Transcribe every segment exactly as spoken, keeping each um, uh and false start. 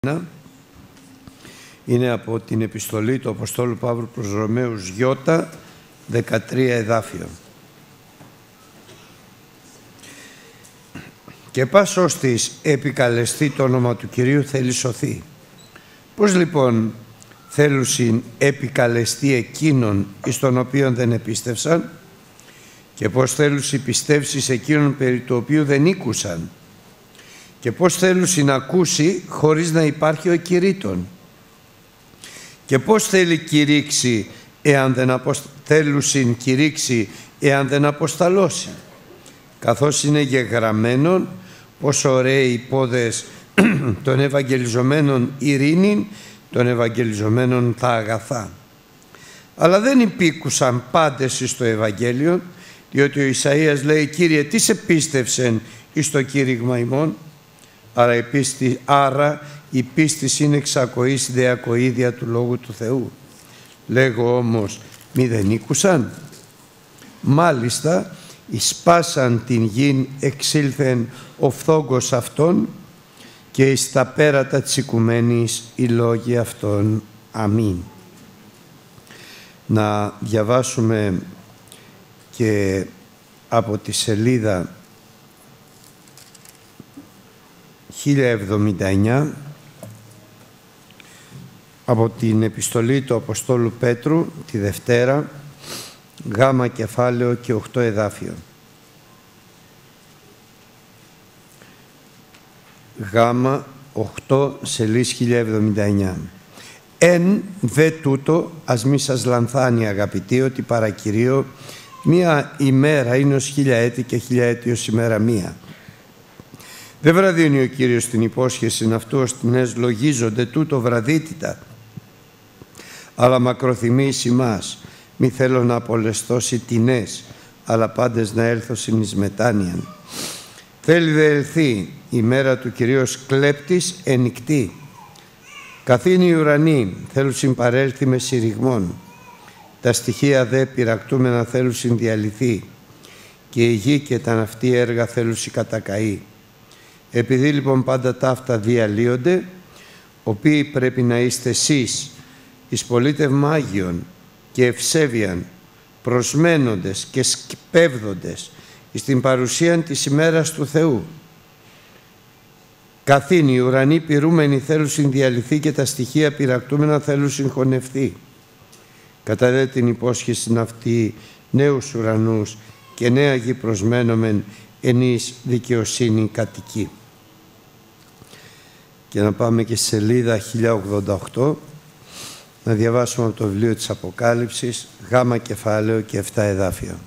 Είναι από την επιστολή του Αποστόλου Παύλου προς Ρωμαίους Γιώτα, δεκατρία εδάφιο. Και πας ώστις επικαλεστεί το όνομα του Κυρίου θέλει σωθεί. Πώς λοιπόν θέλουσιν επικαλεστεί εκείνον εις τον οποίον δεν επίστευσαν, και πώς θέλουσιν πιστεύσει σε εκείνον περί του οποίου δεν ήκουσαν, και πώς θέλουσιν να ακούσει χωρίς να υπάρχει ο κηρύττων, και πώς θέλει κηρύξει εάν δεν αποσ... θέλουσιν κηρύξει εάν δεν αποσταλώσει, καθώς είναι γεγραμμένον πως ωραίοι οι πόδες των ευαγγελιζομένων ειρήνην, των ευαγγελιζομένων τα αγαθά. Αλλά δεν υπήκουσαν πάντες εις το Ευαγγέλιο, διότι ο Ισαΐας λέει: «Κύριε, τι σε πίστευσεν εις το κήρυγμα ημών?» Άρα η πίστη, άρα η πίστη είναι εξακοής δεακοίδια του Λόγου του Θεού. Λέγω όμως, μη δεν ήκουσαν? Μάλιστα, εις πάσαν την γην εξήλθεν ο φθόγκος αυτών, και εις τα πέρατα της οικουμένης οι λόγοι αυτών. Αμήν. Να διαβάσουμε και από τη σελίδα χίλια εβδομήντα εννιά από την επιστολή του Αποστόλου Πέτρου, τη Δευτέρα, γάμα κεφάλαιο και οκτώ εδάφιο. Γάμα οκτώ σελίς χίλια εβδομήντα εννιά. Εν δε τούτο, ας μη σας λανθάνει αγαπητοί, ότι παρακυρίο μία ημέρα είναι ως χίλια έτη και χίλια έτη ως ημέρα μία. Δεν βραδύνει ο Κύριος την υπόσχεση αυτού, ως την εσλογίζονται τούτο βραδύτητα, αλλά μακροθυμεί εις ημάς. Μη θέλω να απολεσθώσει τινές, αλλά πάντες να έλθω συν εις μετάνοιαν. Θέλει δε ελθεί η μέρα του Κυρίως κλέπτης ενικτή. Καθήν οι ουρανοί θέλουσιν παρέλθει με συρριγμόν. Τα στοιχεία δε πειρακτούμενα θέλουσιν διαλυθεί, και η γη και τα ναυτή έργα θέλουσιν κατακαεί. Επειδή λοιπόν πάντα ταύτα διαλύονται, οποίοι πρέπει να είστε εσείς εις πολίτευμα Άγιον και ευσέβιαν, προσμένοντες και σκυπεύδοντες εις την παρουσίαν της ημέρας του Θεού. Καθήν οι ουρανοί πυρούμενοι θέλουσιν διαλυθεί, και τα στοιχεία πειρακτούμενα θέλουσιν χωνευθεί. Κατά δε την υπόσχεση αυτή νέους ουρανούς και νέα γη προσμένομεν εν εις δικαιοσύνη κατοικεί. Και να πάμε και στη σελίδα χίλια ογδόντα οκτώ, να διαβάσουμε από το βιβλίο της Αποκάλυψης, γάμα κεφάλαιο και επτά εδάφια.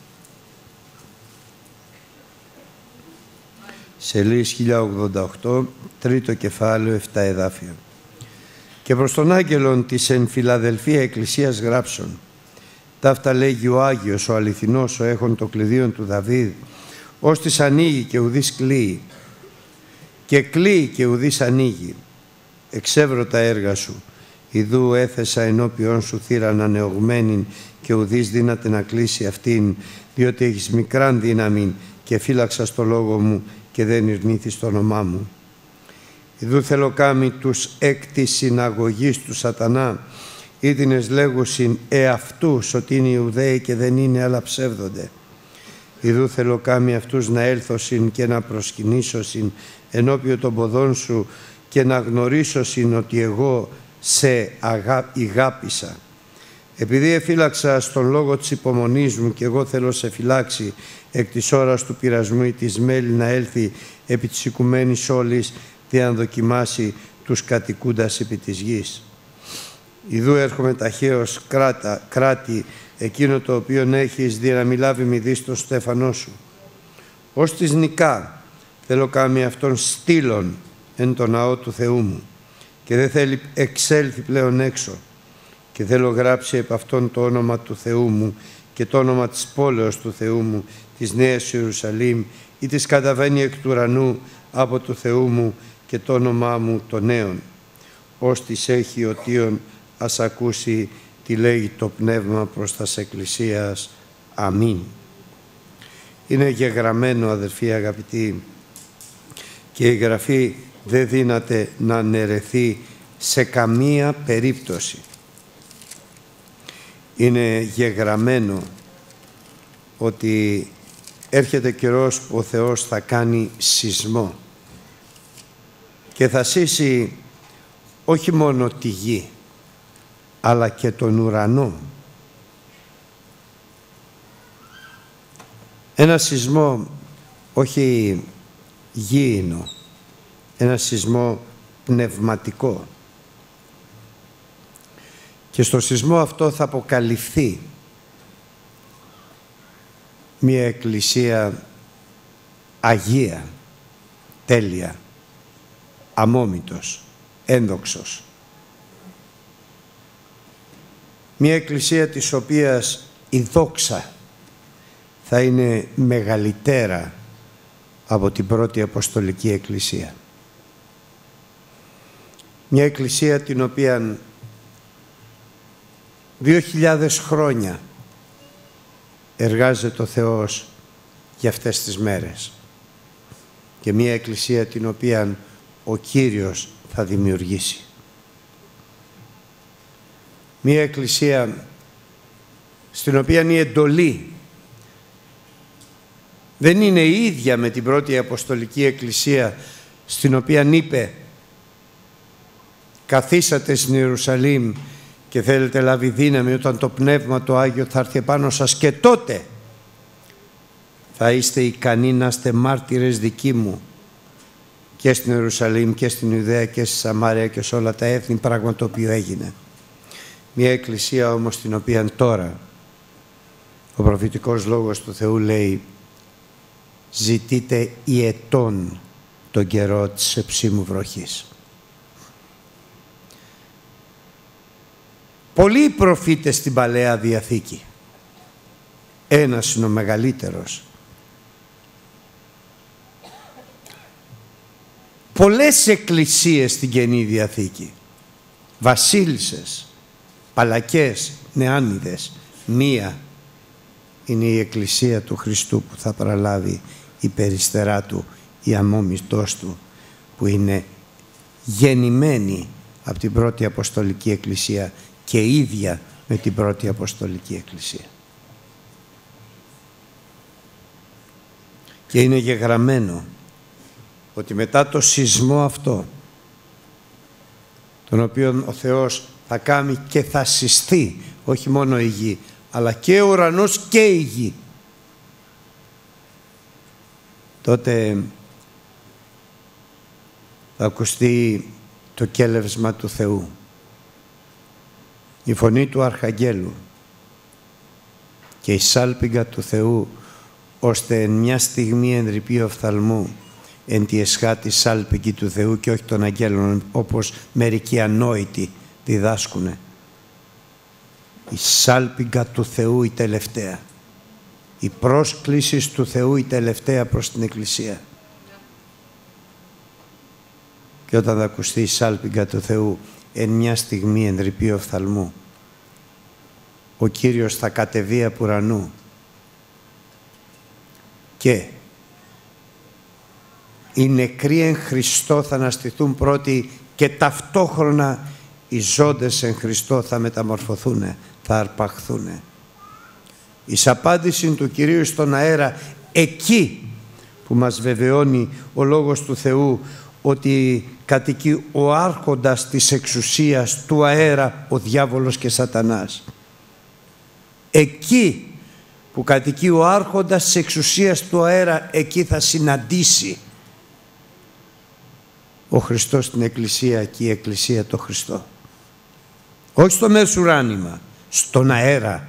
Σελίδα χίλια ογδόντα οκτώ, τρίτο κεφάλαιο, επτά εδάφια. Και προς τον άγγελον της εν Φιλαδελφία εκκλησίας γράψον: ταύτα λέγει ο Άγιος, ο αληθινός, ο έχων το κλειδίον του Δαβίδ, ως της ανοίγει και ουδής κλείει, και κλείει και ουδής ανοίγει. Εξεύρω τα έργα σου, ιδού έθεσα ενώπιον σου θύραν ανεωγμένην, και ουδής δύναται να κλείσει αυτήν, διότι έχεις μικράν δύναμην και φύλαξα στο λόγο μου και δεν ειρνήθης το όνομά μου. Ιδού θέλω κάμει τους εκ της συναγωγής του σατανά, ήτινες λέγουσιν εαυτούς ότι είναι Ιουδαίοι και δεν είναι, αλλά ψεύδονται. Ιδού θέλω κάμει αυτούς να έλθωσιν και να προσκυνήσωσιν ενώπιον των ποδών σου, και να γνωρίσωσιν ότι εγώ σε αγά... ηγάπησα. Επειδή εφύλαξα στον λόγο της υπομονής μου, και εγώ θέλω σε φυλάξει εκ της ώρας του πειρασμού ή της μέλη να έλθει επί της οικουμένης όλης, δι' αν δοκιμάσει τους κατοικούντας επί της γης. Ιδού έρχομαι ταχαίως κράτα, κράτη εκείνο το οποίο έχεις, δι' να μιλάβει μη δεις το στέφανό σου. Ως της νικά θέλω κάμει αυτόν στήλων εν το ναό του Θεού μου, και δεν θέλει εξέλθει πλέον έξω, και θέλω γράψει επ' αυτόν το όνομα του Θεού μου και το όνομα της πόλεως του Θεού μου, της Νέας Ιερουσαλήμ, ή της καταβαίνει εκ του ουρανού από του Θεού μου, και το όνομά μου το νέον. Ως της έχει οτίον, ας ακούσει τι λέγει το Πνεύμα προς τας Εκκλησίας. Αμήν. Είναι γεγραμμένο, αδελφοί αγαπητοί, και η Γραφή δεν δύναται να αναιρεθεί σε καμία περίπτωση. Είναι γεγραμμένο ότι έρχεται καιρός που ο Θεός θα κάνει σεισμό και θα σύσει όχι μόνο τη γη, αλλά και τον ουρανό. Ένα σεισμό όχι γήινο, ένα σεισμό πνευματικό. Και στο σεισμό αυτό θα αποκαλυφθεί μια εκκλησία αγία, τέλεια, αμόμητος, ένδοξος. Μια εκκλησία της οποίας η δόξα θα είναι μεγαλύτερα από την πρώτη Αποστολική Εκκλησία. Μια εκκλησία την οποία δύο χιλιάδες χρόνια εργάζεται ο Θεός για αυτές τις μέρες και μια εκκλησία την οποία ο Κύριος θα δημιουργήσει. Μια εκκλησία στην οποία η εντολή δεν είναι η ίδια με την πρώτη Αποστολική Εκκλησία, στην οποία είπε καθίσατε στην Ιερουσαλήμ και θέλετε λάβει δύναμη όταν το Πνεύμα το Άγιο θα έρθει επάνω σας και τότε θα είστε ικανοί να είστε μάρτυρες δικοί μου και στην Ιερουσαλήμ και στην Ιουδαία και στη Σαμάρια και σε όλα τα έθνη, πράγμα το οποίο έγινε. Μια εκκλησία όμως την οποία τώρα ο προφητικός λόγος του Θεού λέει ζητείτε ιετών τον καιρό της εψίμου βροχής. Πολλοί προφήτες στην Παλαιά Διαθήκη. Ένας είναι ο μεγαλύτερος. Πολλές εκκλησίες στην Καινή Διαθήκη. Βασίλισσες, παλακές, νεάνιδες. Μία είναι η εκκλησία του Χριστού που θα παραλάβει η περιστερά του, η αμόμητός του, που είναι γεννημένη από την πρώτη Αποστολική Εκκλησία και ίδια με την πρώτη Αποστολική Εκκλησία. Και είναι γεγραμμένο ότι μετά το σεισμό αυτό, τον οποίο ο Θεός θα κάνει και θα συστεί όχι μόνο η γη, αλλά και ο ουρανός και η γη, τότε θα ακουστεί το κέλευσμα του Θεού, η φωνή του Αρχαγγέλου και η σάλπιγγα του Θεού, ώστε εν μια στιγμή ενρυπεί οφθαλμού εν τη εσχάτη σάλπιγγη του Θεού και όχι των αγγέλων, όπως μερικοί ανόητοι διδάσκουνε. Η σάλπιγγα του Θεού η τελευταία, η πρόσκληση του Θεού η τελευταία προς την Εκκλησία. Και όταν θα ακουστεί η σάλπιγγα του Θεού εν μια στιγμή ενρυπεί οφθαλμού, ο Κύριος θα κατεβεί από ουρανού και οι νεκροί εν Χριστώ θα αναστηθούν πρώτοι και ταυτόχρονα οι ζώντες εν Χριστώ θα μεταμορφωθούν, θα αρπαχθούν. Εις απάντηση του Κυρίου στον αέρα, εκεί που μας βεβαιώνει ο Λόγος του Θεού ότι κατοικεί ο άρχοντας της εξουσίας του αέρα, ο διάβολος και σατανάς. Εκεί που κατοικεί ο άρχοντας της εξουσίας του αέρα, εκεί θα συναντήσει ο Χριστός την Εκκλησία και η Εκκλησία το Χριστό. Όχι στο μεσουράνημα, στον αέρα.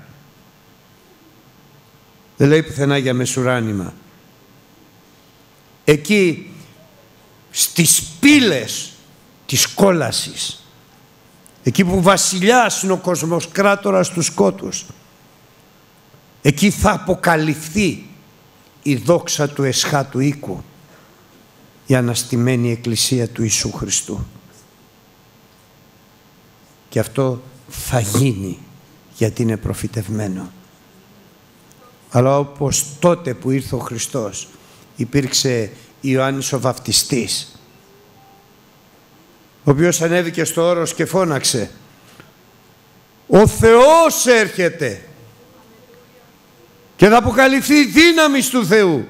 Δεν λέει πουθενά για μεσουράνημα. Εκεί στις πύλες της κόλασης, εκεί που βασιλιάς είναι ο κόσμος, κράτορας του σκότους, εκεί θα αποκαλυφθεί η δόξα του εσχάτου οίκου, η αναστημένη Εκκλησία του Ιησού Χριστού. Και αυτό θα γίνει γιατί είναι προφητευμένο. Αλλά όπως τότε που ήρθε ο Χριστός υπήρξε Ιωάννης ο Βαπτιστής ο οποίος ανέβηκε στο όρος και φώναξε: «Ο Θεός έρχεται και θα αποκαλυφθεί η δύναμη του Θεού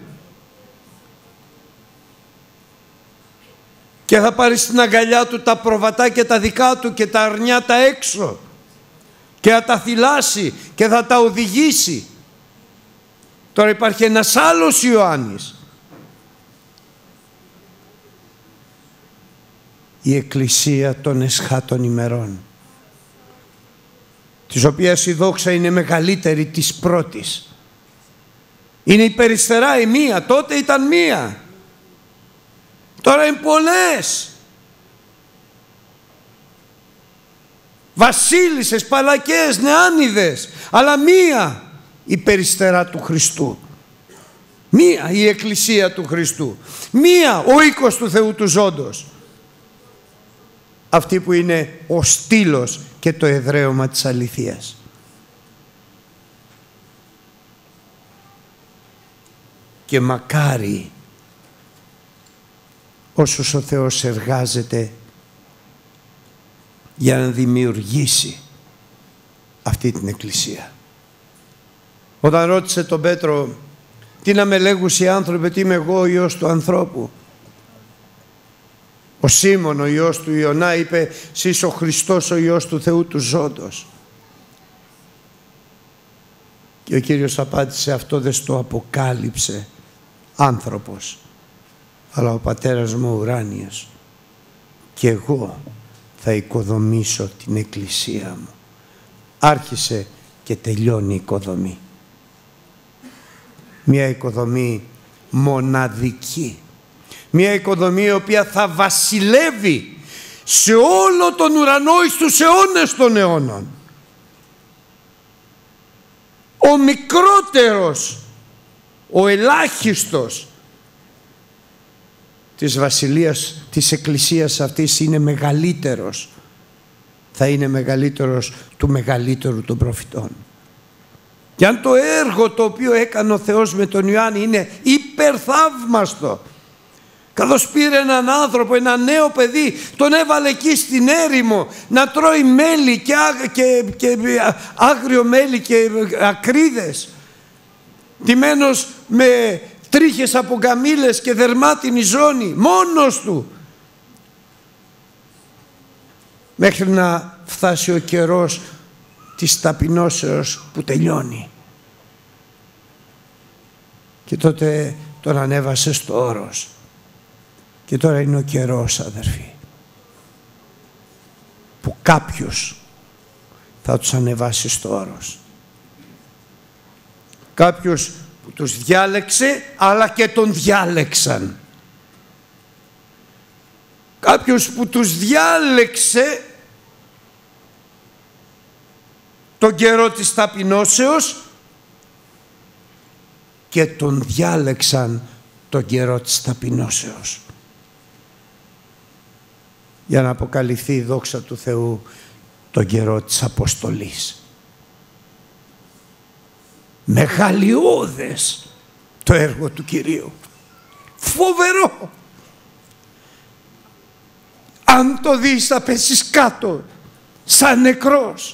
και θα πάρει στην αγκαλιά του τα προβατά και τα δικά του και τα αρνιά τα έξω και θα τα θυλάσει και θα τα οδηγήσει». Τώρα υπάρχει ένας άλλος Ιωάννης. Η Εκκλησία των εσχάτων ημερών, της οποίας η δόξα είναι μεγαλύτερη της πρώτης. Είναι η περιστερά η μία, τότε ήταν μία. Τώρα είναι πολλές. Βασίλισσες, παλακές, νεάνιδες, αλλά μία η περιστερά του Χριστού. Μία η Εκκλησία του Χριστού. Μία ο οίκος του Θεού του ζώντος. Αυτή που είναι ο στήλος και το εδραίωμα της αληθείας. Και μακάρι όσους ο Θεός εργάζεται για να δημιουργήσει αυτή την Εκκλησία. Όταν ρώτησε τον Πέτρο, τι να με λέγους οι άνθρωποι, τι είμαι εγώ ο Υιός του ανθρώπου, ο Σίμων ο Υιός του Ιωνά είπε, «Συ είσαι ο Χριστός ο Υιός του Θεού του ζώντος». Και ο Κύριος απάντησε, «Αυτό δεν στο αποκάλυψε άνθρωπος, αλλά ο Πατέρας μου ουράνιος, και εγώ θα οικοδομήσω την Εκκλησία μου». Άρχισε και τελειώνει η οικοδομή. Μια οικοδομή μοναδική. Μια οικοδομή η οποία θα βασιλεύει σε όλο τον ουρανό εις τους αιώνες των αιώνων. Ο μικρότερος, ο ελάχιστος της βασιλείας της Εκκλησίας αυτής είναι μεγαλύτερος. Θα είναι μεγαλύτερος του μεγαλύτερου των προφητών. Και αν το έργο το οποίο έκανε ο Θεός με τον Ιωάννη είναι υπερθαύμαστο, καθώς πήρε έναν άνθρωπο, ένα νέο παιδί, τον έβαλε εκεί στην έρημο να τρώει μέλι και, και, και άγριο μέλι και ακρίδες, ντυμένος με τρίχες από καμήλες και δερμάτινη ζώνη, μόνος του, μέχρι να φτάσει ο καιρός της ταπεινώσεως που τελειώνει. Και τότε τον ανέβασε στο όρος. Και τώρα είναι ο καιρός, αδερφοί, που κάποιος θα τους ανεβάσει στο όρος. Κάποιος που τους διάλεξε, αλλά και τον διάλεξαν. Κάποιος που τους διάλεξε τον καιρό της ταπεινώσεως και τον διάλεξαν τον καιρό της ταπεινώσεως, για να αποκαλυφθεί η δόξα του Θεού τον καιρό της αποστολής. Μεγαλειώδες το έργο του Κυρίου. Φοβερό. Αν το δεις θα πέσεις κάτω σαν νεκρός.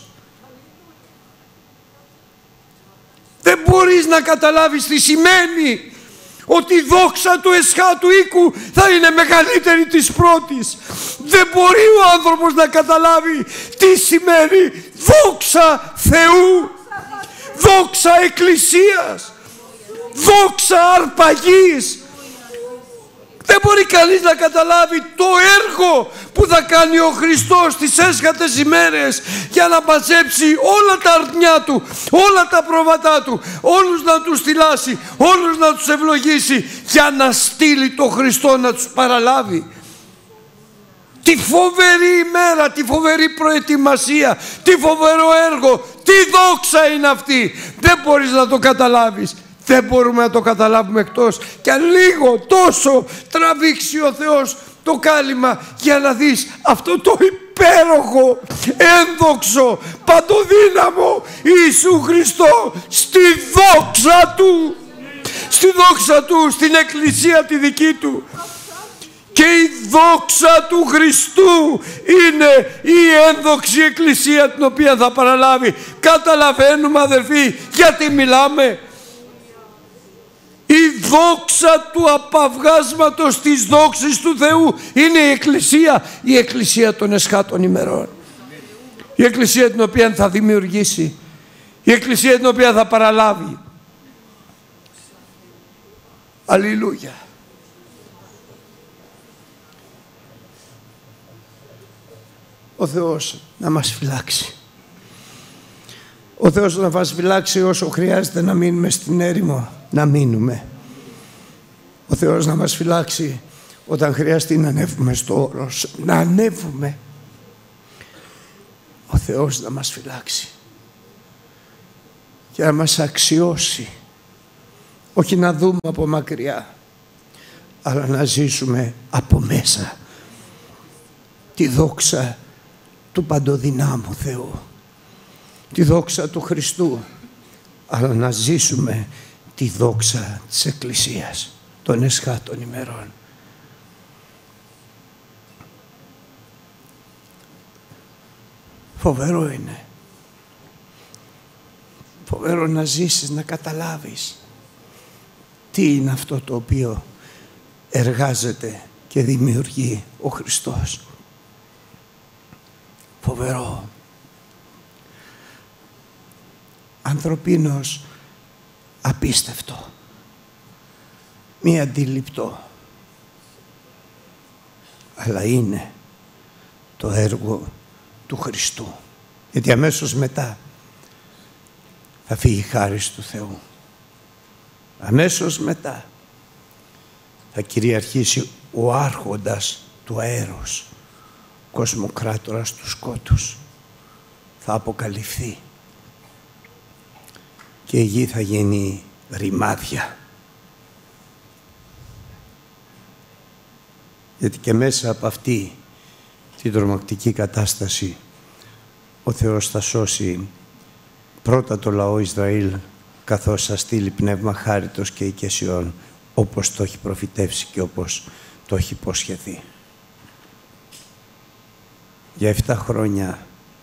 Δεν μπορείς να καταλάβεις τι σημαίνει ότι η δόξα του εσχάτου οίκου θα είναι μεγαλύτερη της πρώτης. Δεν μπορεί ο άνθρωπος να καταλάβει τι σημαίνει δόξα Θεού, δόξα Εκκλησίας, δόξα αρπαγής. Δεν μπορεί κανείς να καταλάβει το έργο που θα κάνει ο Χριστός τις έσχατες ημέρες για να μαζέψει όλα τα αρνιά του, όλα τα πρόβατά του, όλους να τους στυλάσει, όλους να τους ευλογήσει, για να στείλει το Χριστό να τους παραλάβει. Τι φοβερή ημέρα, τι φοβερή προετοιμασία, τι φοβερό έργο, τι δόξα είναι αυτή. Δεν μπορείς να το καταλάβεις. Δεν μπορούμε να το καταλάβουμε εκτός και αν λίγο τόσο τραβήξει ο Θεός το κάλυμα για να δεις αυτό το υπέροχο, ένδοξο, παντοδύναμο Ιησού Χριστό στη δόξα Του, στη δόξα Του, στην Εκκλησία τη δική Του. Και η δόξα του Χριστού είναι η ένδοξη εκκλησία την οποία θα παραλάβει. Καταλαβαίνουμε αδερφοί γιατί μιλάμε? Η δόξα του απαυγάσματος της δόξης του Θεού είναι η εκκλησία, η εκκλησία των εσχάτων ημερών. Η εκκλησία την οποία θα δημιουργήσει, η εκκλησία την οποία θα παραλάβει. Αλληλούια. Ο Θεός να μας φυλάξει. Ο Θεός να μας φυλάξει όσο χρειάζεται να μείνουμε στην έρημο, να μείνουμε. Ο Θεός να μας φυλάξει όταν χρειαστεί να ανέβουμε στο όρος, να ανέβουμε. Ο Θεός να μας φυλάξει και να μας αξιώσει, όχι να δούμε από μακριά, αλλά να ζήσουμε από μέσα τη δόξα του παντοδυνάμου Θεού, τη δόξα του Χριστού, αλλά να ζήσουμε τη δόξα της Εκκλησίας των εσχάτων ημερών. Φοβερό είναι. Φοβερό να ζήσεις, να καταλάβεις τι είναι αυτό το οποίο εργάζεται και δημιουργεί ο Χριστός. Φοβερό. Ανθρωπίνος απίστευτο. Μη αντιληπτό. Αλλά είναι το έργο του Χριστού. Γιατί αμέσως μετά θα φύγει η χάρις του Θεού. Αμέσως μετά θα κυριαρχήσει ο άρχοντας του αέρος, κοσμοκράτορας του σκότους. Θα αποκαλυφθεί και η γη θα γίνει ρημάδια. Γιατί και μέσα από αυτή την τρομακτική κατάσταση ο Θεός θα σώσει πρώτα το λαό Ισραήλ, καθώς θα στείλει πνεύμα χάριτος και οικεσιών, όπως το έχει προφητεύσει και όπως το έχει υποσχεθεί. Για εφτά χρόνια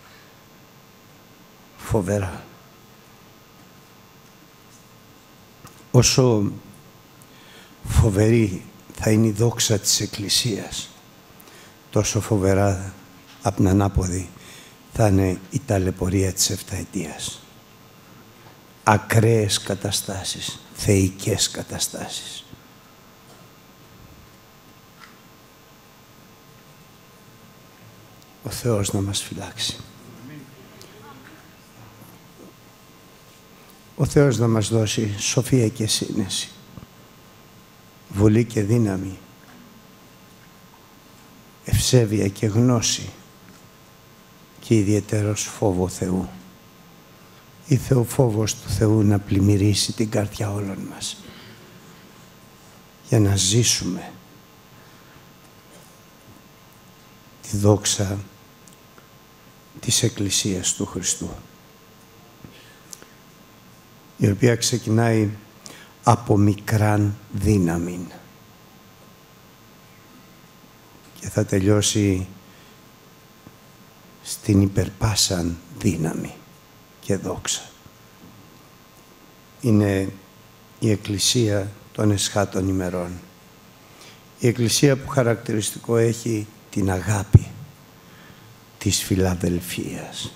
φοβερά. Όσο φοβερή θα είναι η δόξα της Εκκλησίας, τόσο φοβερά απ' την ανάποδη θα είναι η ταλαιπωρία της εφταετίας. Ακραίες καταστάσεις, θεϊκές καταστάσεις. Ο Θεός να μας φυλάξει. Ο Θεός να μας δώσει σοφία και σύνεση, βουλή και δύναμη, ευσέβεια και γνώση και ιδιαίτερος φόβο Θεού. Η θεοφόβος του Θεού να πλημμυρίσει την καρδιά όλων μας για να ζήσουμε τη δόξα της Εκκλησίας του Χριστού, η οποία ξεκινάει από μικράν δύναμην και θα τελειώσει στην υπερπάσαν δύναμη και δόξα. Είναι η Εκκλησία των εσχάτων ημερών. Η Εκκλησία που χαρακτηριστικό έχει την αγάπη της Φιλαδελφίας.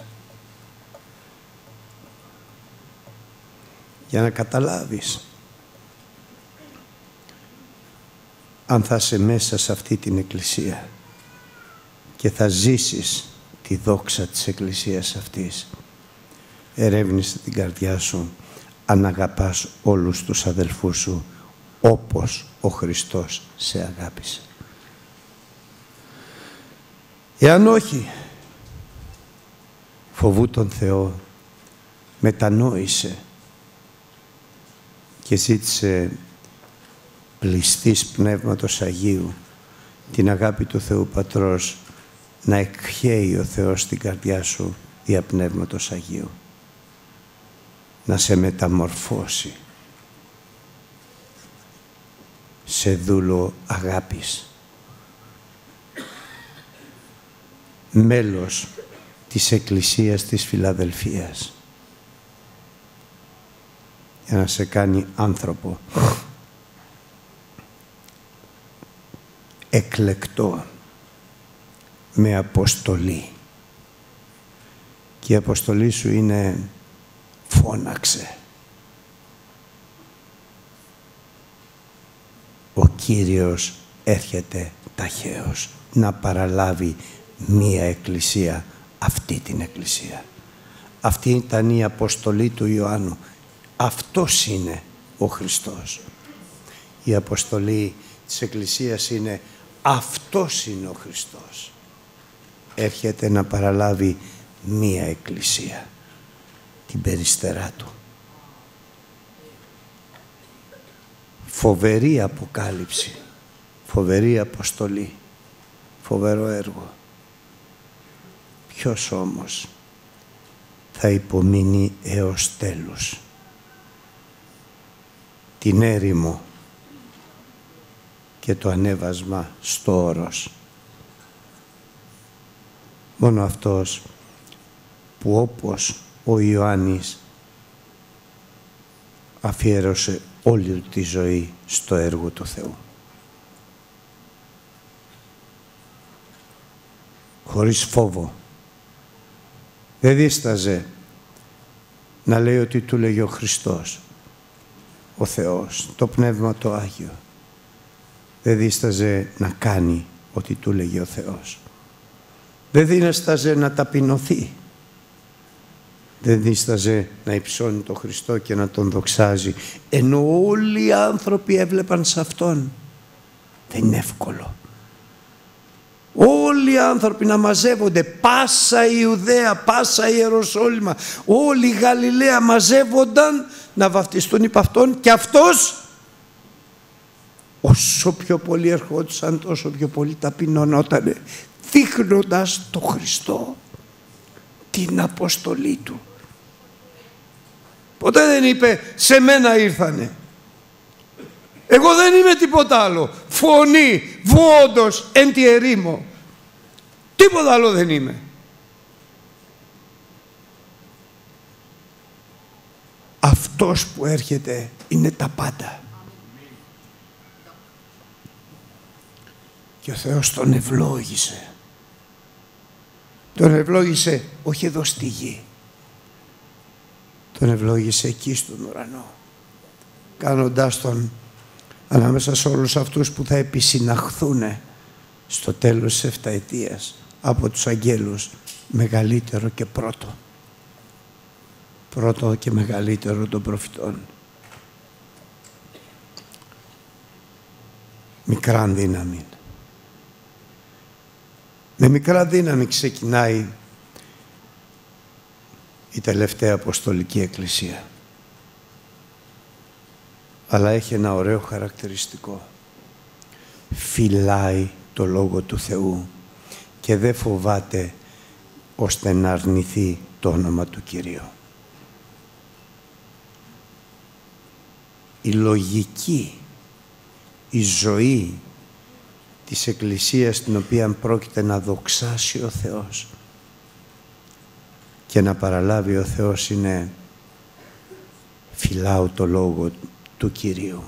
Για να καταλάβεις αν θα είσαι μέσα σε αυτή την Εκκλησία και θα ζήσεις τη δόξα της Εκκλησίας αυτής, ερεύνησε την καρδιά σου αν αγαπάς όλους τους αδελφούς σου όπως ο Χριστός σε αγάπησε. Εάν όχι, φοβού τον Θεό, μετανόησε και ζήτησε πληστής Πνεύματος Αγίου την αγάπη του Θεού Πατρός να εκχέει ο Θεός στην καρδιά σου δια Πνεύματος Αγίου, να σε μεταμορφώσει σε δούλο αγάπης μέλος της Εκκλησίας της Φιλαδελφίας, για να σε κάνει άνθρωπο εκλεκτό με αποστολή. Και η αποστολή σου είναι φώναξε. Ο Κύριος έρχεται ταχαίως να παραλάβει μία εκκλησία, αυτή την εκκλησία. Αυτή ήταν η αποστολή του Ιωάννου. Αυτός είναι ο Χριστός. Η αποστολή της εκκλησίας είναι αυτός είναι ο Χριστός. Έρχεται να παραλάβει μία εκκλησία, την περιστερά του. Φοβερή αποκάλυψη, φοβερή αποστολή, φοβερό έργο. Ποιος όμως θα υπομείνει έως τέλους? Την έρημο και το ανέβασμα στο όρος. Μόνο αυτός που όπως ο Ιωάννης αφιέρωσε όλη του τη ζωή στο έργο του Θεού. Χωρίς φόβο. Δεν δίσταζε να λέει ότι του λέγει ο Χριστός, ο Θεός, το Πνεύμα το Άγιο. Δεν δίσταζε να κάνει ό,τι του λέγει ο Θεός. Δεν δίσταζε να ταπεινωθεί. Δεν δίσταζε να υψώνει τον Χριστό και να τον δοξάζει, ενώ όλοι οι άνθρωποι έβλεπαν σε Αυτόν. Δεν είναι εύκολο. Όλοι οι άνθρωποι να μαζεύονται, πάσα η Ιουδαία, πάσα η Ιεροσόλυμα, όλη η Γαλιλαία μαζεύονταν να βαφτιστούν υπ' Αυτόν, και Αυτός όσο πιο πολύ ερχόντουσαν, τόσο πιο πολύ ταπεινωνότανε, δείχνοντας το Χριστό, την αποστολή Του. Ποτέ δεν είπε σε μένα ήρθανε. Εγώ δεν είμαι τίποτα άλλο. Φωνή, βόντος, εν τη ερήμο. Τίποτα άλλο δεν είμαι. Αυτός που έρχεται είναι τα πάντα. Και ο Θεός τον ευλόγησε. Τον ευλόγησε όχι εδώ στη γη. Τον ευλόγησε εκεί στον ουρανό, κάνοντάς τον ανάμεσα σε όλους αυτούς που θα επισυναχθούν στο τέλος της εφταετίας από τους αγγέλους μεγαλύτερο και πρώτο. Πρώτο και μεγαλύτερο των προφητών. Μικρά δύναμη. Με μικρά δύναμη ξεκινάει η τελευταία Αποστολική Εκκλησία. Αλλά έχει ένα ωραίο χαρακτηριστικό. Φυλάει το Λόγο του Θεού και δεν φοβάται ώστε να αρνηθεί το όνομα του Κυρίου. Η λογική, η ζωή της Εκκλησίας την οποία πρόκειται να δοξάσει ο Θεός και να παραλάβει ο Θεός είναι φυλάω το Λόγο του Κυρίου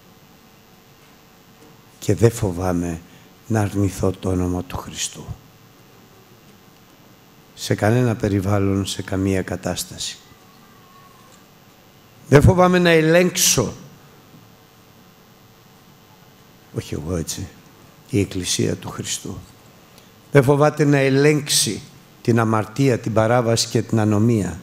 και δεν φοβάμαι να αρνηθώ το όνομα του Χριστού σε κανένα περιβάλλον, σε καμία κατάσταση. Δεν φοβάμαι να ελέγξω, όχι εγώ έτσι, η Εκκλησία του Χριστού. Δεν φοβάται να ελέγξει την αμαρτία, την παράβαση και την ανομία.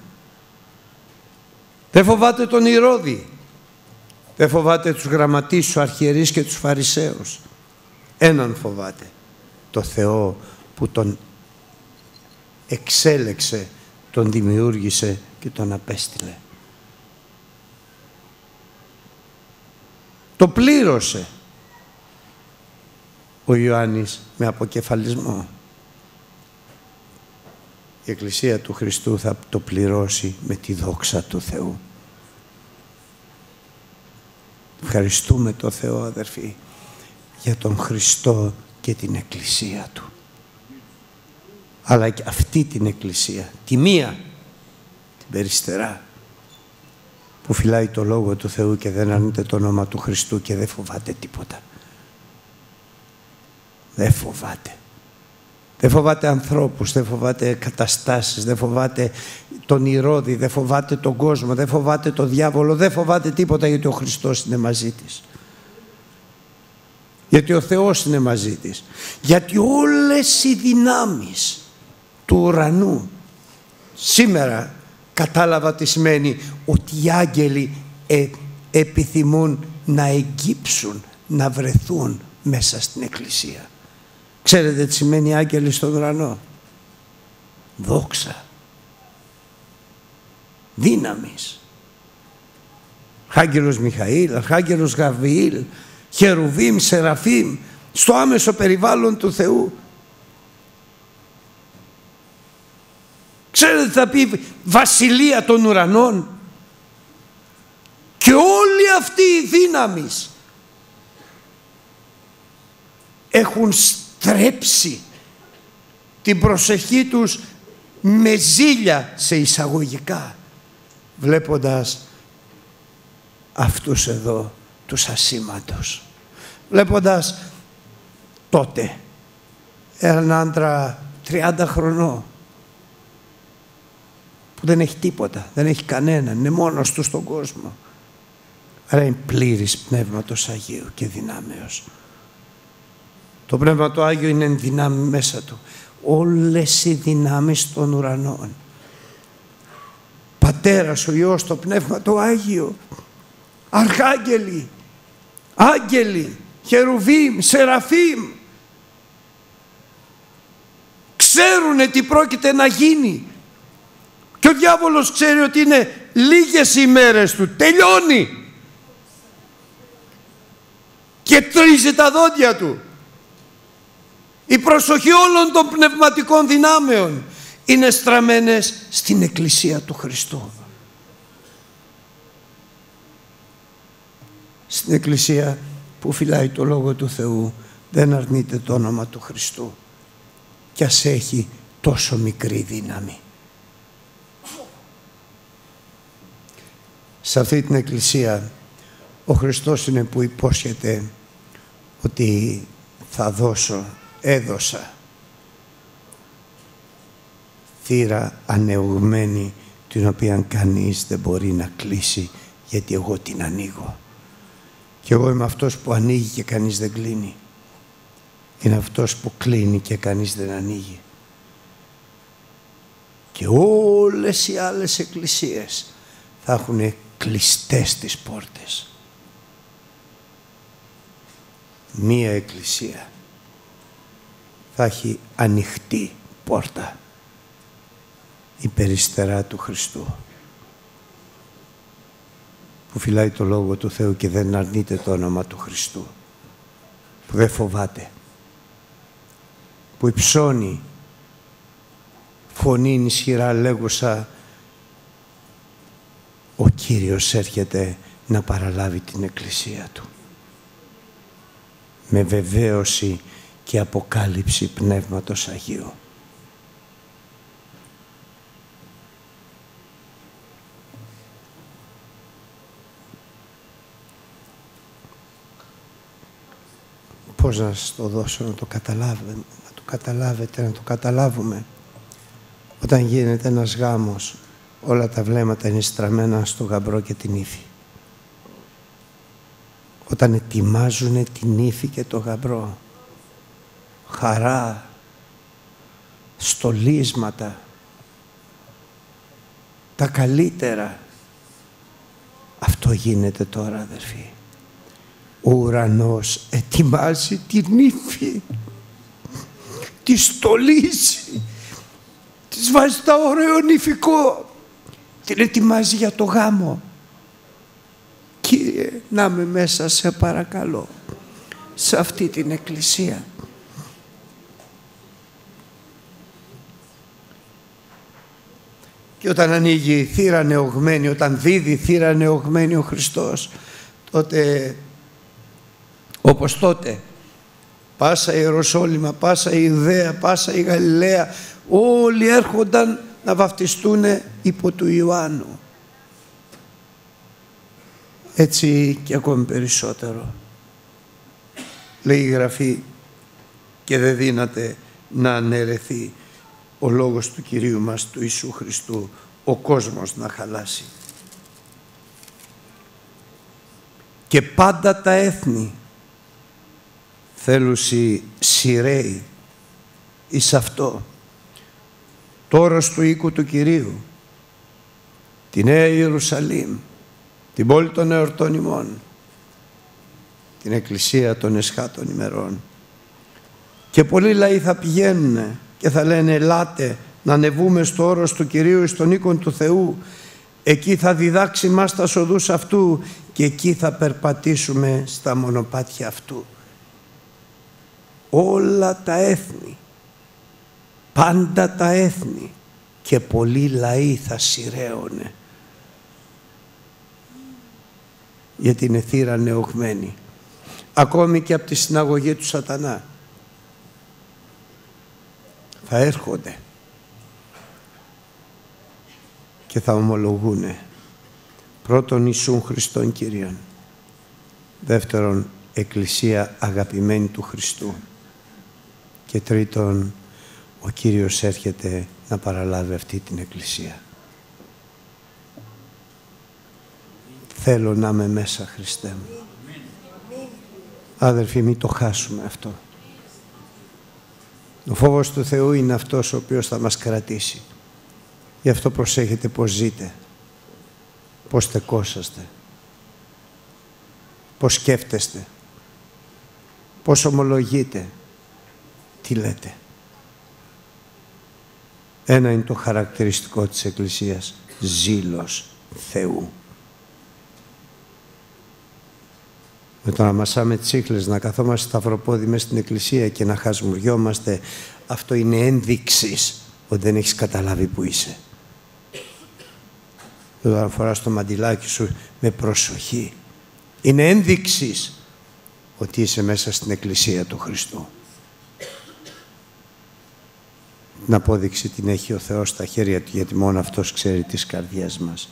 Δεν φοβάται τον Ηρώδη. Δεν φοβάται τους γραμματείς, τους αρχιερείς και τους φαρισαίους. Έναν φοβάται, το Θεό που τον εξέλεξε, τον δημιούργησε και τον απέστειλε. Το πλήρωσε ο Ιωάννης με αποκεφαλισμό. Η Εκκλησία του Χριστού θα το πληρώσει με τη δόξα του Θεού. Ευχαριστούμε το Θεό, αδερφοί, για τον Χριστό και την Εκκλησία Του. αλλά και αυτή την Εκκλησία, τη μία, την περιστερά, που φυλάει το Λόγο του Θεού και δεν αρνείται το όνομα του Χριστού και δεν φοβάται τίποτα. Δεν φοβάται. Δεν φοβάται ανθρώπους, δεν φοβάται καταστάσεις, δεν φοβάται τον Ηρώδη, δεν φοβάται τον κόσμο, δεν φοβάται τον διάβολο, δεν φοβάται τίποτα, γιατί ο Χριστός είναι μαζί της. Γιατί ο Θεός είναι μαζί της. Γιατί όλες οι δυνάμεις του ουρανού, σήμερα κατάλαβα τι σημαίνει, ότι οι άγγελοι ε, επιθυμούν να εγκύψουν, να βρεθούν μέσα στην Εκκλησία. Ξέρετε τι σημαίνει άγγελοι στον ουρανό? Δόξα, δύναμης. Αρχάγγελος Μιχαήλ, Αρχάγγελος Γαβριήλ, Χερουβίμ, Σεραφείμ, στο άμεσο περιβάλλον του Θεού. Ξέρετε τι θα πει βασιλεία των ουρανών? Και όλοι αυτοί οι δύναμεις έχουν στρέψει την προσοχή τους με ζήλια, σε εισαγωγικά, βλέποντας αυτούς εδώ τους ασήμαντους. Βλέποντας τότε έναν άντρα τριάντα χρονών που δεν έχει τίποτα, δεν έχει κανέναν, είναι μόνος του στον κόσμο, αλλά είναι πλήρης Πνεύματος Αγίου και δυνάμεως. Το Πνεύμα το Άγιο είναι εν δυνάμει μέσα του. Όλες οι δυνάμεις των ουρανών, Πατέρας, ο Υιός, το Πνεύμα το Άγιο, αρχάγγελοι, άγγελοι, Χερουβίμ, Σεραφείμ, ξέρουνε τι πρόκειται να γίνει. Και ο διάβολος ξέρει ότι είναι λίγες ημέρες του, τελειώνει. Και τρίζει τα δόντια του. Η προσοχή όλων των πνευματικών δυνάμεων είναι στραμμένες στην Εκκλησία του Χριστού. Στην Εκκλησία που φυλάει το Λόγο του Θεού, δεν αρνείται το όνομα του Χριστού, κι ας έχει τόσο μικρή δύναμη. Σε αυτή την Εκκλησία ο Χριστός είναι που υπόσχεται ότι θα δώσω, έδωσα θύρα ανεωγμένη, την οποία κανείς δεν μπορεί να κλείσει, γιατί εγώ την ανοίγω. Και εγώ είμαι αυτός που ανοίγει και κανείς δεν κλείνει. Είναι αυτός που κλείνει και κανείς δεν ανοίγει. Και όλες οι άλλες εκκλησίες θα έχουν κλειστές τις πόρτες. Μία εκκλησία θα έχει ανοιχτή πόρτα, η περιστερά του Χριστού, που φυλάει το Λόγο του Θεού και δεν αρνείται το όνομα του Χριστού, που δεν φοβάται, που υψώνει φωνή ισχυρά λέγουσα, ο Κύριος έρχεται να παραλάβει την Εκκλησία Του, με βεβαίωση και αποκάλυψη Πνεύματος Αγίου. Πώς να σας το δώσω να το καταλάβετε, να το καταλάβετε, να το καταλάβουμε. Όταν γίνεται ένας γάμος, όλα τα βλέμματα είναι στραμμένα στο γαμπρό και την ύφη. Όταν ετοιμάζουν την ύφη και το γαμπρό, χαρά, στολίσματα, τα καλύτερα. Αυτό γίνεται τώρα, αδερφοί. Ο ουρανός ετοιμάζει την ύφη, τη στολίζει, της βάζει τα ωραίο νηφικό, την ετοιμάζει για το γάμο. Κύριε, να είμαι μέσα, σε παρακαλώ, σε αυτή την εκκλησία. Και όταν ανοίγει θύρα νεωγμένη, όταν δίδει θύρα νεωγμένη ο Χριστός, τότε, όπως τότε, πάσα η Ιεροσόλυμα, πάσα η Ιουδαία, πάσα η Γαλιλαία, όλοι έρχονταν να βαφτιστούν υπό του Ιωάννου. Έτσι και ακόμη περισσότερο. Λέει η Γραφή, και δεν δύναται να αναιρεθεί ο λόγος του Κυρίου μας, του Ιησού Χριστού, ο κόσμος να χαλάσει. Και πάντα τα έθνη θέλουσι σειραίοι εις αυτό, τόρος του οίκου του Κυρίου, τη Νέα Ιερουσαλήμ, την πόλη των εορτών ημών, την εκκλησία των εσχάτων ημερών. Και πολλοί λαοί θα πηγαίνουν και θα λένε, ελάτε να ανεβούμε στο όρος του Κυρίου εις τον οίκον του Θεού, εκεί θα διδάξει μας τα οδούς αυτού και εκεί θα περπατήσουμε στα μονοπάτια αυτού. Όλα τα έθνη, πάντα τα έθνη και πολλοί λαοί θα σειραίωνε, γιατί είναι θύρα νεωγμένη, ακόμη και από τη συναγωγή του σατανά. Θα έρχονται και θα ομολογούνε πρώτον Ιησούν Χριστόν Κύριον, δεύτερον Εκκλησία αγαπημένη του Χριστού και τρίτον ο Κύριος έρχεται να παραλάβει αυτή την Εκκλησία. Θέλω να είμαι μέσα, Χριστέ μου. Αδελφοί, μην το χάσουμε αυτό. Ο φόβος του Θεού είναι αυτός ο οποίος θα μας κρατήσει. Γι' αυτό προσέχετε πώς ζείτε, πώς στεκόσαστε, πώς σκέφτεστε, πώς ομολογείτε, τι λέτε. Ένα είναι το χαρακτηριστικό της Εκκλησίας, ζήλος Θεού. Με το να μασάμε τσίχλες, να καθόμαστε σταυροπόδι μέσα στην Εκκλησία και να χασμουριόμαστε, αυτό είναι ένδειξης ότι δεν έχεις καταλάβει που είσαι. Τώρα φοράς το μαντιλάκι σου με προσοχή. Είναι ένδειξης ότι είσαι μέσα στην Εκκλησία του Χριστού. Την απόδειξη την έχει ο Θεός στα χέρια του, γιατί μόνο Αυτός ξέρει τις καρδιές μας.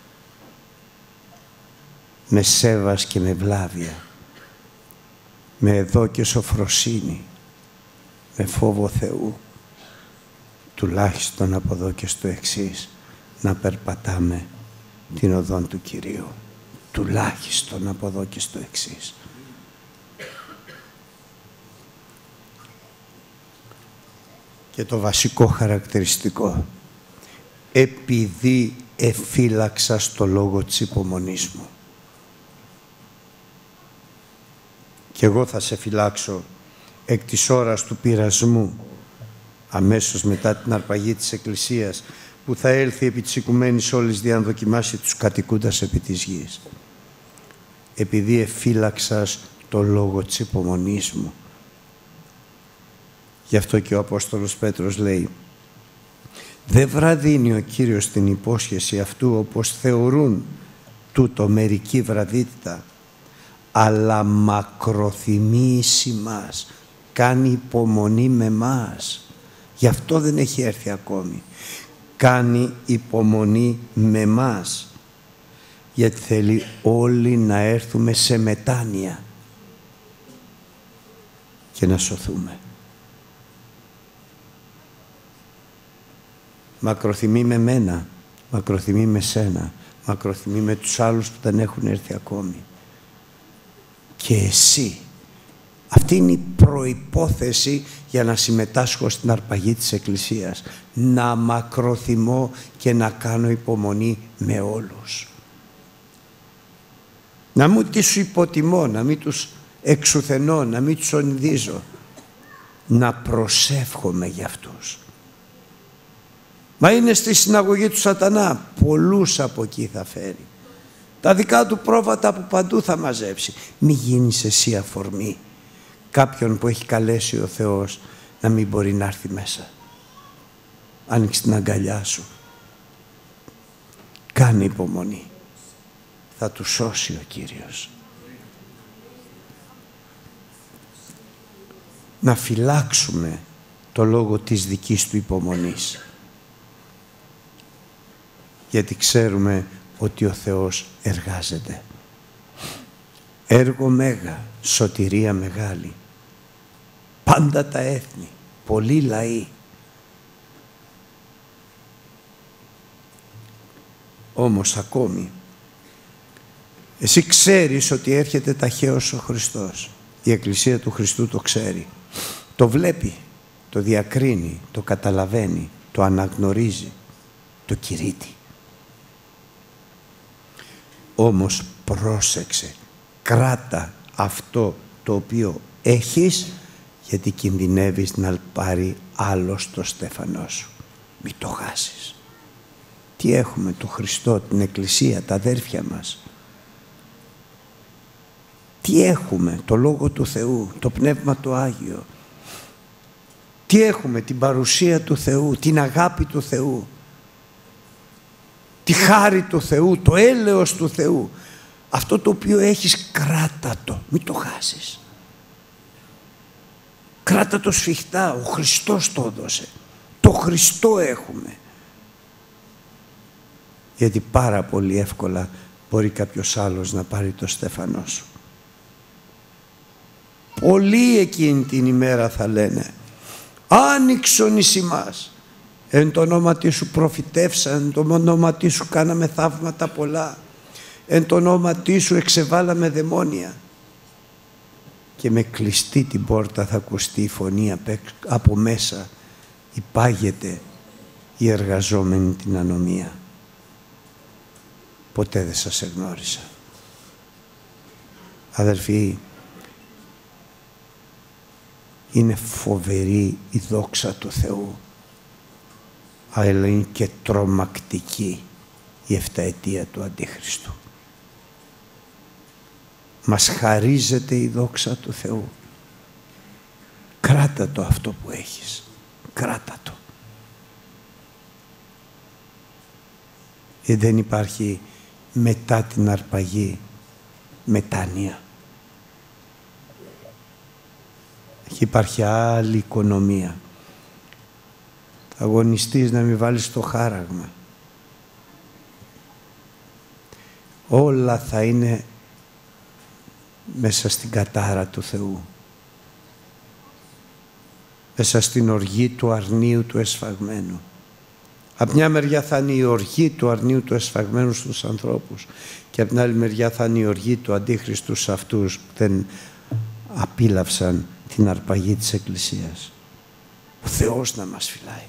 Με σέβας και με βλάβεια, με εδώ και σοφροσύνη, με φόβο Θεού, τουλάχιστον από εδώ και στο εξής, να περπατάμε την οδόν του Κυρίου. Τουλάχιστον από εδώ και στο εξής. Και το βασικό χαρακτηριστικό, επειδή εφύλαξα στο λόγο της υπομονής μου. Και εγώ θα σε φυλάξω εκ της ώρας του πειρασμού, αμέσως μετά την αρπαγή της Εκκλησίας, που θα έλθει επί της οικουμένης όλης δια να δοκιμάσει τους κατοικούντας επί της γης. Επειδή εφύλαξας το λόγο της υπομονής μου. Γι' αυτό και ο Απόστολος Πέτρος λέει, δεν βραδύνει ο Κύριος την υπόσχεση αυτού όπως θεωρούν τούτο μερική βραδύτητα, αλλά μακροθυμεί εις μας, κάνει υπομονή με μας. Γι' αυτό δεν έχει έρθει ακόμη. Κάνει υπομονή με μας, γιατί θέλει όλοι να έρθουμε σε μετάνοια και να σωθούμε. Μακροθυμεί με μένα, μακροθυμεί με σένα, μακροθυμεί με τους άλλους που δεν έχουν έρθει ακόμη. Και εσύ. Αυτή είναι η προϋπόθεση για να συμμετάσχω στην αρπαγή της Εκκλησίας. Να μακροθυμώ και να κάνω υπομονή με όλους. Να μην τους υποτιμώ, να μην τους εξουθενώ, να μην τους ονειδίζω. Να προσεύχομαι για αυτούς. Μα είναι στη συναγωγή του σατανά. Πολλούς από εκεί θα φέρει. Τα δικά του πρόβατα από παντού θα μαζέψει. Μη γίνεις εσύ αφορμή κάποιον που έχει καλέσει ο Θεός να μην μπορεί να έρθει μέσα. Άνοιξε την αγκαλιά σου. Κάνε υπομονή. Θα του σώσει ο Κύριος. να φυλάξουμε το λόγο της δικής του υπομονής. Γιατί ξέρουμε ότι ο Θεός εργάζεται. Έργο μέγα, σωτηρία μεγάλη. Πάντα τα έθνη, πολλοί λαοί. Όμως ακόμη, εσύ ξέρεις ότι έρχεται ταχαίως ο Χριστός. Η Εκκλησία του Χριστού το ξέρει. Το βλέπει, το διακρίνει, το καταλαβαίνει, το αναγνωρίζει, το κηρύττει. Όμως πρόσεξε, κράτα αυτό το οποίο έχεις, γιατί κινδυνεύεις να πάρει άλλος το στέφανό σου. Μη το χάσεις. Τι έχουμε? το Χριστό, την Εκκλησία, τα αδέρφια μας. Τι έχουμε? Το Λόγο του Θεού, το Πνεύμα το Άγιο. Τι έχουμε? Την παρουσία του Θεού, την αγάπη του Θεού, τη χάρη του Θεού, το έλεος του Θεού. Αυτό το οποίο έχεις, κράτα το, μην το χάσεις. Κράτα το σφιχτά, ο Χριστός το έδωσε. Το Χριστό έχουμε. Γιατί πάρα πολύ εύκολα μπορεί κάποιος άλλος να πάρει το στέφανό σου. Πολλοί εκείνη την ημέρα θα λένε, άνοιξον εις ημάς, εν το ονόματι σου προφητεύσαν, εν το ονόματι σου κάναμε θαύματα πολλά, εν το ονόματι σου εξεβάλαμε δαιμόνια. Και με κλειστή την πόρτα θα ακουστεί η φωνή από μέσα, υπάγεται η εργαζόμενη την ανομία. Ποτέ δεν σας εγνώρισα. Αδελφοί, είναι φοβερή η δόξα του Θεού, αλλά είναι και τρομακτική η εφταετία του Αντίχριστου. Μας χαρίζεται η δόξα του Θεού. Κράτα το αυτό που έχεις. Κράτα το. Γιατί δεν υπάρχει μετά την αρπαγή μετάνοια. Υπάρχει άλλη οικονομία. Αγωνιστείς να μην βάλεις το χάραγμα. Όλα θα είναι μέσα στην κατάρα του Θεού. Μέσα στην οργή του αρνίου του εσφαγμένου. Από μια μεριά θα είναι η οργή του αρνίου του εσφαγμένου στους ανθρώπους και από την άλλη μεριά θα είναι η οργή του Αντίχριστου σε αυτούς που δεν απίλαυσαν την αρπαγή της Εκκλησίας. Ο Θεός να μας φυλάει.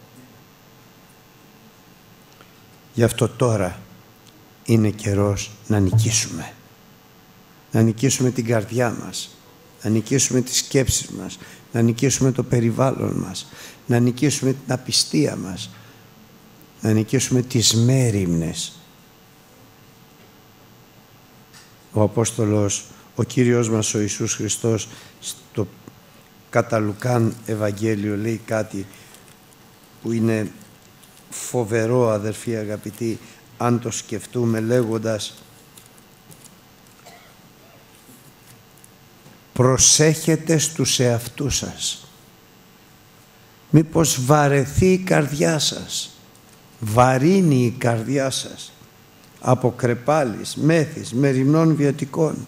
Γι' αυτό τώρα είναι καιρός να νικήσουμε. Να νικήσουμε την καρδιά μας, να νικήσουμε τις σκέψεις μας, να νικήσουμε το περιβάλλον μας, να νικήσουμε την απιστία μας, να νικήσουμε τις μέριμνες. Ο Απόστολος, ο Κύριος μας ο Ιησούς Χριστός, στο κατά Λουκάν Ευαγγέλιο λέει κάτι που είναι φοβερό, αδερφοί αγαπητοί, αν το σκεφτούμε, λέγοντας, προσέχετε στους εαυτούς σας. Μήπως βαρεθεί η καρδιά σας, βαρύνει η καρδιά σας από κρεπάλης, μέθης, μεριμνών βιωτικών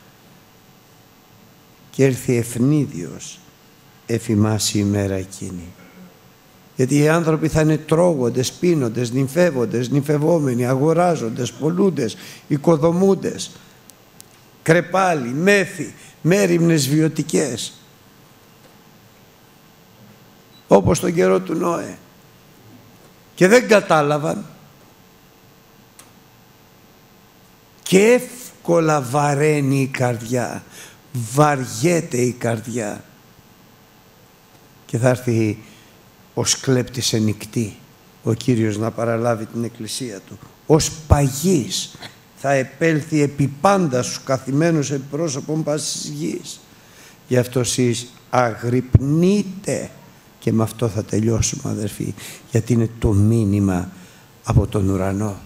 και έρθει ευνίδιος εφημάσει η μέρα εκείνη. Γιατί οι άνθρωποι θα είναι τρώγοντες, πίνοντες, νυμφεύοντες, νυμφευόμενοι, αγοράζοντες, πολλούντες, οικοδομούντες, κρεπάλι, μέθη, μέριμνες βιωτικές. Όπως τον καιρό του Νόε. Και δεν κατάλαβαν. Και εύκολα βαραίνει η καρδιά. Βαριέται η καρδιά. Και θα έρθει ως κλέπτης ενικτή ο Κύριος να παραλάβει την Εκκλησία Του. Ως παγής θα επέλθει επί πάντα στους καθημένους επί πρόσωπον πάσης γης. Γι' αυτό εσείς αγρυπνείτε. Και με αυτό θα τελειώσουμε, αδερφοί, γιατί είναι το μήνυμα από τον ουρανό.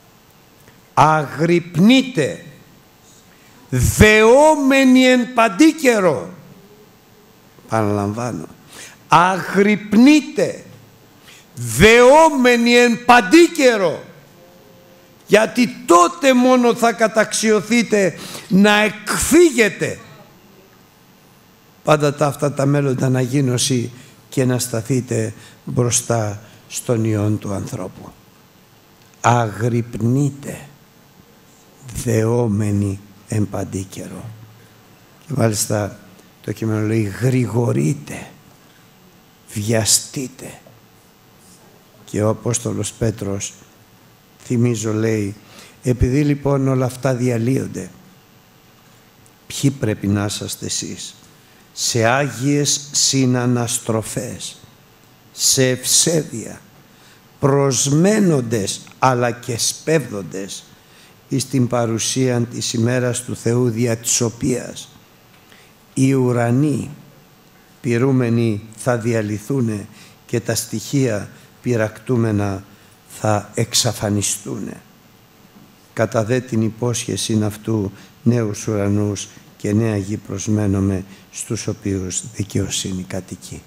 Αγρυπνείτε, δεόμενοι εν παντή καιρό. Παραλαμβάνω. Αγρυπνείτε, δεόμενοι εν παντίκαιρο, γιατί τότε μόνο θα καταξιωθείτε να εκφύγετε πάντα τα αυτά τα μέλλοντα αναγίνωση και να σταθείτε μπροστά στον Υιόν του ανθρώπου. Αγρυπνείτε, δεόμενοι εν παντίκαιρο. Και μάλιστα το κείμενο λέει γρηγορείτε, βιαστείτε. Και ο Απόστολος Πέτρος, θυμίζω, λέει, επειδή λοιπόν όλα αυτά διαλύονται, ποιοι πρέπει να είσαστε εσείς? Σε άγιες συναναστροφές, σε ευσέβεια, προσμένοντες αλλά και σπέβδοντες εις την παρουσία της ημέρας του Θεού, δια της οποίας οι ουρανοί πυρούμενοι θα διαλυθούν και τα στοιχεία πυρακτούμενα θα εξαφανιστούν. Κατά δε την υπόσχεση αυτού νέους ουρανούς και νέα γη προσμένουμε, στους οποίους δικαιοσύνη κατοικεί.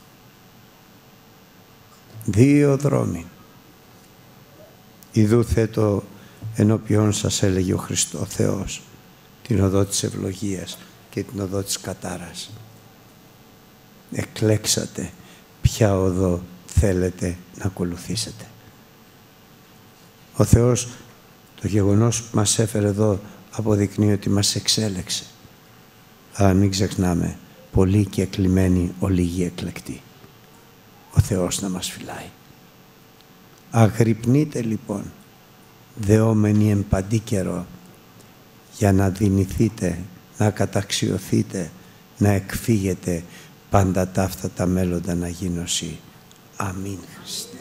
Δύο δρόμοι. Ιδού θέτω ενώπιον σας, έλεγε ο Χριστό Θεός, την οδό της ευλογίας και την οδό της κατάρας. Εκλέξατε ποια οδό θέλετε να ακολουθήσετε. Ο Θεός, το γεγονός που μας έφερε εδώ, αποδεικνύει ότι μας εξέλεξε. Αλλά μην ξεχνάμε, πολλοί και εκλυμμένοι, ολίγοι εκλεκτοί. Ο Θεός να μας φυλάει. Αγρυπνείτε λοιπόν, δεόμενοι εν παντίκαιρο, για να δυνηθείτε, να καταξιωθείτε, να εκφύγετε πάντα τα αυτά τα μέλλοντα αναγίνωση. Αμήν.